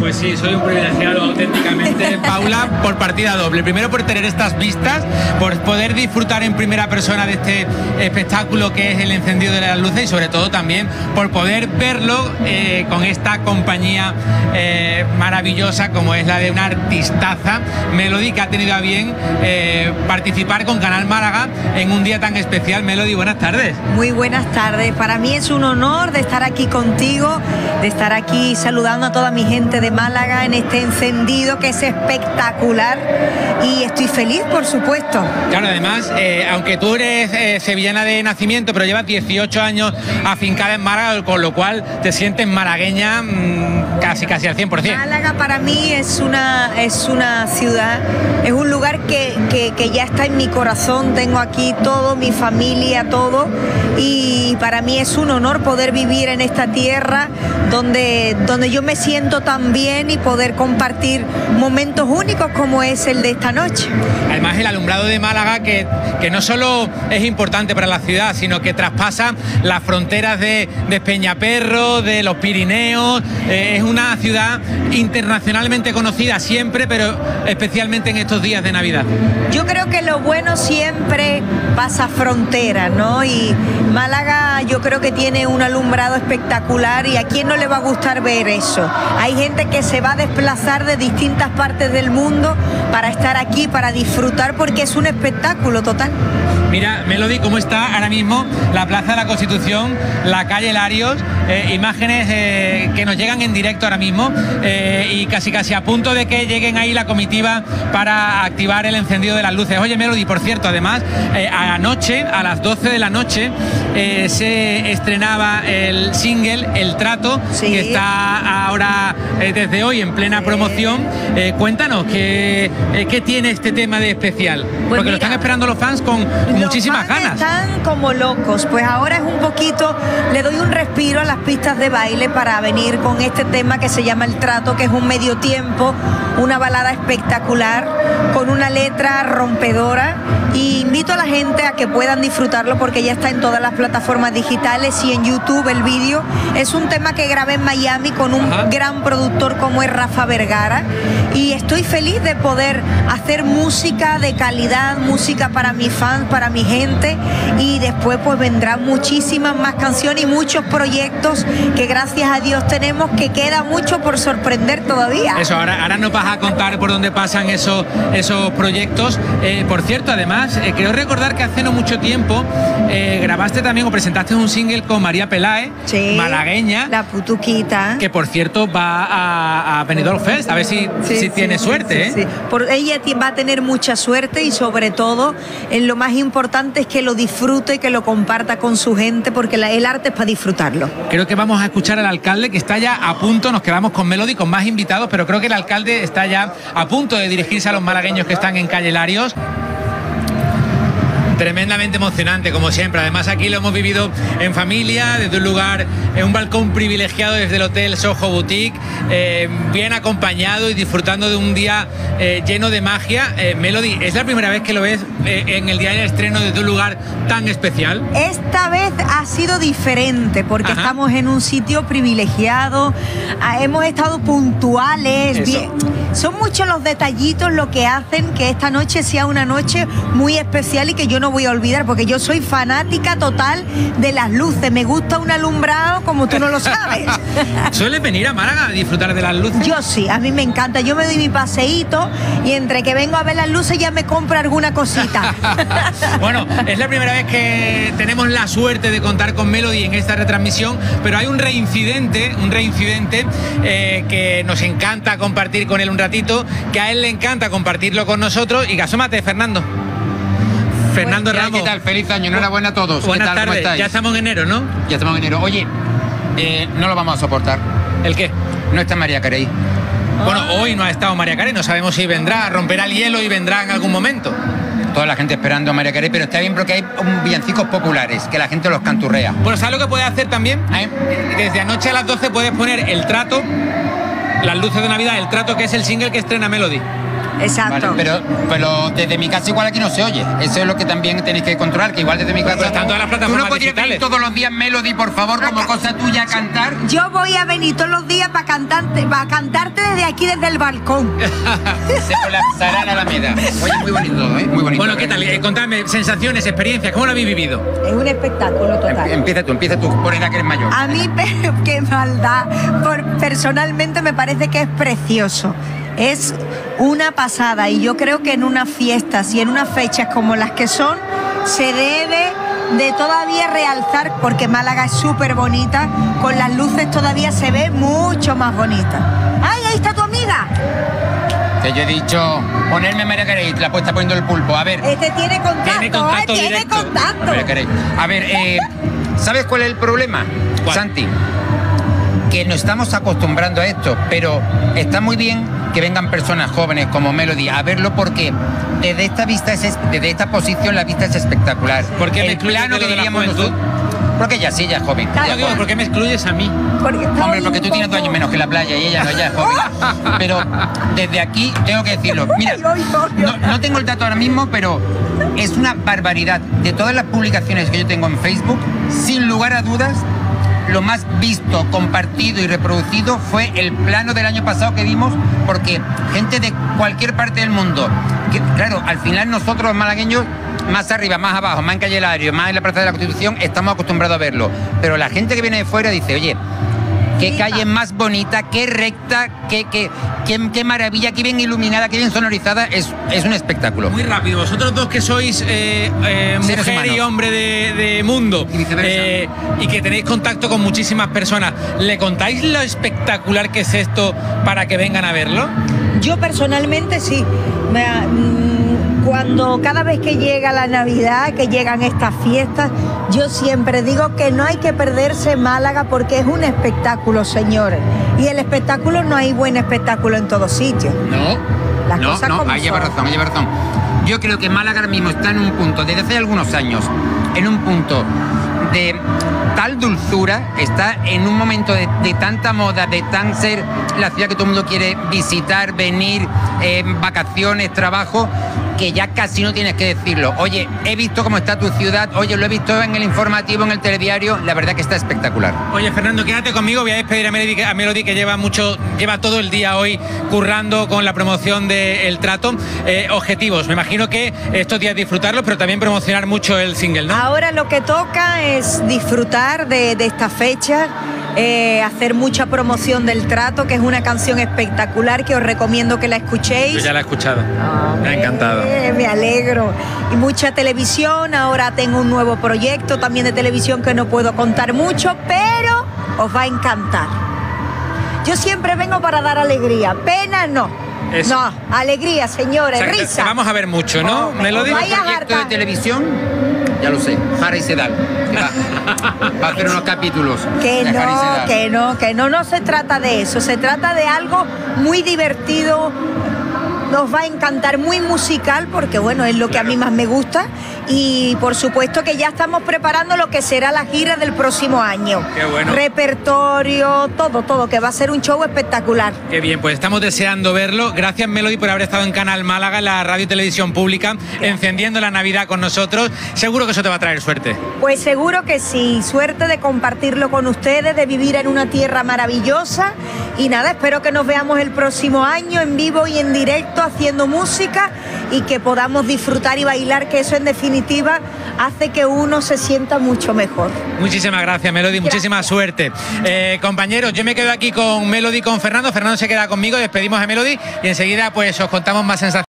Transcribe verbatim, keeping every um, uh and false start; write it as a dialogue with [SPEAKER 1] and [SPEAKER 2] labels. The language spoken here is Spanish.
[SPEAKER 1] Pues sí, soy un privilegiado auténticamente, Paula, por partida doble. Primero por tener estas vistas, por poder disfrutar en primera persona de este espectáculo que es el encendido de las luces y sobre todo también por poder verlo eh, con esta compañía eh, maravillosa como es la de una artistaza, Melody, que ha tenido a bien eh, participar con Canal Málaga en un día tan especial. Melody, buenas tardes.
[SPEAKER 2] Muy buenas tardes. Para mí es un honor de estar aquí contigo, de estar aquí saludando a toda mi gente de Málaga en este encendido que es espectacular y estoy feliz, por supuesto.
[SPEAKER 1] Claro, además, eh, aunque tú eres eh, sevillana de nacimiento, pero llevas dieciocho años afincada en Málaga, con lo cual te sientes malagueña mmm, casi casi al cien por cien.
[SPEAKER 2] Málaga para mí es una, es una ciudad, es un lugar que, que, que ya está en mi corazón, tengo aquí todo, mi familia, todo, y para mí es un honor poder vivir en esta tierra donde, donde yo me siento tan bien y poder compartir momentos únicos como es el de esta noche.
[SPEAKER 1] Además, el alumbrado de Málaga que, que no solo es importante para la ciudad, sino que traspasa las fronteras de, de Peñaperro, de los Pirineos, eh, es una ciudad internacionalmente conocida siempre, pero especialmente en estos días de Navidad.
[SPEAKER 2] Yo creo que lo bueno siempre pasa fronteras, ¿no? Y Málaga yo creo que tiene un alumbrado espectacular y a quién no le va a gustar ver eso. Hay gente que se va a desplazar de distintas partes del mundo para estar aquí, para disfrutar, porque es un espectáculo total.
[SPEAKER 1] Mira, Melody, cómo está ahora mismo la Plaza de la Constitución, la calle Larios, eh, imágenes eh, que nos llegan en directo ahora mismo eh, y casi casi a punto de que lleguen ahí la comitiva para activar el encendido de las luces. Oye, Melody, por cierto, además, eh, anoche, a las doce de la noche, eh, se estrenaba el single El Trato, sí, que está ahora eh, desde hoy en plena sí. promoción. Eh, cuéntanos, ¿qué, eh, ¿qué tiene este tema de especial? Pues porque mira, lo están esperando los fans con muchísimas ganas.
[SPEAKER 2] Están como locos, pues ahora es un poquito, le doy un respiro a las pistas de baile para venir con este tema que se llama El Trato, que es un medio tiempo, una balada espectacular, con una letra rompedora, y invito a la gente a que puedan disfrutarlo porque ya está en todas las plataformas digitales y en YouTube el vídeo. Es un tema que grabé en Miami con un Ajá. gran productor como es Rafa Vergara, y estoy feliz de poder hacer música de calidad, música para mis fans, para mi gente, y después pues vendrán muchísimas más canciones y muchos proyectos que gracias a Dios tenemos, que queda mucho por sorprender todavía.
[SPEAKER 1] Eso, ahora, ahora nos vas a contar por dónde pasan esos, esos proyectos. Eh, por cierto, además, eh, creo recordar que hace no mucho tiempo eh, grabaste también o presentaste un single con María Peláez, sí, malagueña,
[SPEAKER 2] la putuquita,
[SPEAKER 1] que por cierto va a, a Benidorm Fest, a ver si, sí, si sí, tiene sí, suerte.
[SPEAKER 2] Sí,
[SPEAKER 1] ¿eh?
[SPEAKER 2] sí. Por ella va a tener mucha suerte y sobre todo en lo más importante es que lo disfrute y que lo comparta con su gente, porque la, el arte es para disfrutarlo.
[SPEAKER 1] Creo que vamos a escuchar al alcalde, que está ya a punto. Nos quedamos con Melody, con más invitados, pero creo que el alcalde está ya a punto de dirigirse a los malagueños que están en calle Larios. Tremendamente emocionante, como siempre. Además, aquí lo hemos vivido en familia, desde un lugar, en un balcón privilegiado desde el Hotel Soho Boutique, eh, bien acompañado y disfrutando de un día eh, lleno de magia. Eh, Melody, ¿es la primera vez que lo ves eh, en el día del estreno desde un lugar tan especial?
[SPEAKER 2] Esta vez ha sido diferente porque Ajá. estamos en un sitio privilegiado, hemos estado puntuales, bien. Son muchos los detallitos lo que hacen que esta noche sea una noche muy especial y que yo no voy a olvidar, porque yo soy fanática total de las luces. Me gusta un alumbrado como tú no lo sabes.
[SPEAKER 1] ¿Sueles venir a Málaga a disfrutar de las luces?
[SPEAKER 2] Yo sí, a mí me encanta. Yo me doy mi paseíto y entre que vengo a ver las luces ya me compro alguna cosita.
[SPEAKER 1] Bueno, es la primera vez que tenemos la suerte de contar con Melody en esta retransmisión, pero hay un reincidente, un reincidente eh, que nos encanta compartir con él un ratito, que a él le encanta compartirlo con nosotros. Y asómate, Fernando. Fernando
[SPEAKER 3] ¿Qué,
[SPEAKER 1] Ramos.
[SPEAKER 3] ¿Qué tal? Feliz año, enhorabuena a todos.
[SPEAKER 1] Buenas
[SPEAKER 3] ¿Qué tal?
[SPEAKER 1] tardes.
[SPEAKER 3] ¿Cómo estáis?
[SPEAKER 1] Ya estamos en enero, ¿no?
[SPEAKER 3] Ya estamos en enero. Oye, eh, no lo vamos a soportar.
[SPEAKER 1] ¿El qué?
[SPEAKER 3] No está María Carey.
[SPEAKER 1] Bueno, hoy no ha estado María Carey, no sabemos si vendrá, romperá el hielo y vendrá en algún momento.
[SPEAKER 3] Toda la gente esperando a María Carey, pero está bien porque hay villancicos populares, que la gente los canturrea.
[SPEAKER 1] Bueno, ¿sabes lo que puedes hacer también? ¿Eh? Desde anoche a las doce puedes poner El Trato, las luces de Navidad, El Trato, que es el single que estrena Melody.
[SPEAKER 2] exacto.
[SPEAKER 3] Vale, pero, pero desde mi casa igual aquí no se oye. Eso es lo que también tenéis que controlar, que igual desde mi casa...
[SPEAKER 1] Están todas las
[SPEAKER 3] ¿Tú
[SPEAKER 1] plataformas
[SPEAKER 3] no podrías
[SPEAKER 1] digitales.
[SPEAKER 3] venir todos los días, Melody, por favor, como cosa tuya a cantar?
[SPEAKER 2] Yo voy a venir todos los días para cantarte, para cantarte desde aquí, desde el balcón.
[SPEAKER 3] Se colapsará la Alameda. Oye, muy bonito todo, ¿eh? Muy bonito.
[SPEAKER 1] Bueno, ¿qué tal? Eh, contadme, sensaciones, experiencias, ¿cómo lo habéis vivido?
[SPEAKER 2] Es un espectáculo total.
[SPEAKER 3] Empieza tú, empieza tú, por edad que eres mayor.
[SPEAKER 2] A mí, pero qué maldad. Por, personalmente me parece que es precioso. Es una pasada y yo creo que en unas fiestas y en unas fechas como las que son, se debe de todavía realzar, porque Málaga es súper bonita, con las luces todavía se ve mucho más bonita. ¡Ay, ahí está tu amiga!
[SPEAKER 3] Que yo he dicho, ponerme María Carey, la puesta poniendo el pulpo. A ver,
[SPEAKER 2] Este tiene contacto,
[SPEAKER 1] Tiene contacto
[SPEAKER 2] ¿eh? Tiene
[SPEAKER 1] directo.
[SPEAKER 2] contacto.
[SPEAKER 3] María Carey. A ver, eh, ¿sabes cuál es el problema,
[SPEAKER 1] ¿Cuál?
[SPEAKER 3] Santi? Que nos estamos acostumbrando a esto, pero está muy bien que vengan personas jóvenes como Melody a verlo, porque desde esta vista es, desde esta posición la vista es espectacular.
[SPEAKER 1] ¿Por qué me
[SPEAKER 3] el
[SPEAKER 1] excluyes
[SPEAKER 3] plano
[SPEAKER 1] de lo
[SPEAKER 3] que
[SPEAKER 1] de la
[SPEAKER 3] diríamos
[SPEAKER 1] juventud?
[SPEAKER 3] nosotros, porque ella sí, ella es joven.
[SPEAKER 2] Claro.
[SPEAKER 3] ella
[SPEAKER 1] Yo
[SPEAKER 3] es
[SPEAKER 1] digo,
[SPEAKER 3] joven.
[SPEAKER 1] ¿por qué me excluyes a mí?
[SPEAKER 2] Porque está
[SPEAKER 3] Hombre,
[SPEAKER 2] hoy
[SPEAKER 3] porque
[SPEAKER 2] un
[SPEAKER 3] tú tienes dos
[SPEAKER 2] poco-
[SPEAKER 3] años menos que la playa y ella no, ella es joven. Pero desde aquí tengo que decirlo. Mira,
[SPEAKER 2] Ay, ay, ay,
[SPEAKER 3] no,
[SPEAKER 2] ay.
[SPEAKER 3] no tengo el dato ahora mismo, pero es una barbaridad. De todas las publicaciones que yo tengo en Facebook, sin lugar a dudas, lo más visto, compartido y reproducido fue el plano del año pasado que vimos, porque gente de cualquier parte del mundo, que claro, al final nosotros los malagueños, más arriba, más abajo, más en Calle Lario, más en la Plaza de la Constitución, estamos acostumbrados a verlo. Pero la gente que viene de fuera dice, oye, qué
[SPEAKER 2] Flipa.
[SPEAKER 3] calle más bonita, qué recta, qué, qué, qué, qué maravilla, qué bien iluminada, qué bien sonorizada, es, es un espectáculo.
[SPEAKER 1] Muy rápido, vosotros dos que sois eh, eh,
[SPEAKER 3] Seres
[SPEAKER 1] mujer y
[SPEAKER 3] humanos.
[SPEAKER 1] hombre de, de mundo
[SPEAKER 3] Y viceversa.
[SPEAKER 1] eh, y que tenéis contacto con muchísimas personas, ¿le contáis lo espectacular que es esto para que vengan a verlo?
[SPEAKER 2] Yo personalmente sí. Me, mm, cuando cada vez que llega la Navidad, que llegan estas fiestas, yo siempre digo que no hay que perderse Málaga, porque es un espectáculo, señores. Y el espectáculo, no hay buen espectáculo en todos sitios.
[SPEAKER 3] No,
[SPEAKER 2] Las
[SPEAKER 3] no,
[SPEAKER 2] cosas
[SPEAKER 3] no,
[SPEAKER 2] como
[SPEAKER 3] ahí lleva
[SPEAKER 2] son.
[SPEAKER 3] razón, ahí lleva razón. Yo creo que Málaga ahora mismo está en un punto, desde hace algunos años, en un punto de tal dulzura, está en un momento de, de tanta moda, de tan ser la ciudad que todo el mundo quiere visitar, venir, eh, vacaciones, trabajo, que ya casi no tienes que decirlo. Oye, he visto cómo está tu ciudad, oye, lo he visto en el informativo, en el telediario, la verdad que está espectacular.
[SPEAKER 1] Oye, Fernando, quédate conmigo, voy a despedir a Melody, que- a Melody, que lleva mucho, lleva todo el día hoy currando con la promoción del Trato. Eh, objetivos, me imagino que estos días disfrutarlos, pero también promocionar mucho el single, ¿no?
[SPEAKER 2] Ahora lo que toca es disfrutar de, de esta fecha, eh, hacer mucha promoción del Trato, que es una canción espectacular que os recomiendo que la escuchéis.
[SPEAKER 1] Yo ya la he escuchado, me ha encantado.
[SPEAKER 2] Eh, me alegro. Y mucha televisión, ahora tengo un nuevo proyecto también de televisión que no puedo contar mucho, pero os va a encantar. Yo siempre vengo para dar alegría, pena no.
[SPEAKER 1] Eso.
[SPEAKER 2] No, alegría, señores,
[SPEAKER 1] O sea, que te-
[SPEAKER 2] risa.
[SPEAKER 1] te vamos a ver mucho, ¿no,
[SPEAKER 2] Hombre,
[SPEAKER 1] Melody?
[SPEAKER 2] os vaya a
[SPEAKER 3] Proyecto de
[SPEAKER 2] hartar.
[SPEAKER 3] televisión, ya lo sé, Harry Sedal. que Va, va a hacer unos capítulos.
[SPEAKER 2] Que
[SPEAKER 3] de Harry
[SPEAKER 2] no,
[SPEAKER 3] Sedal.
[SPEAKER 2] que no, que no, no se trata de eso, se trata de algo muy divertido, nos va a encantar, muy musical, porque bueno, es lo que a mí más me gusta, y por supuesto que ya estamos preparando lo que será la gira del próximo año.
[SPEAKER 1] Qué bueno.
[SPEAKER 2] Repertorio, todo, todo, que va a ser un show espectacular.
[SPEAKER 1] Qué bien, pues estamos deseando verlo. Gracias, Melody, por haber estado en Canal Málaga, en la radio y televisión pública, encendiendo la Navidad con nosotros. Seguro que eso te va a traer suerte.
[SPEAKER 2] Pues seguro que sí, suerte de compartirlo con ustedes, de vivir en una tierra maravillosa, y nada, espero que nos veamos el próximo año en vivo y en directo haciendo música, y que podamos disfrutar y bailar, que eso en definitiva hace que uno se sienta mucho mejor.
[SPEAKER 1] Muchísimas gracias, Melody, muchísima suerte. Eh, compañeros, yo me quedo aquí con Melody, con Fernando. Fernando se queda conmigo, despedimos a Melody y enseguida pues os contamos más sensaciones.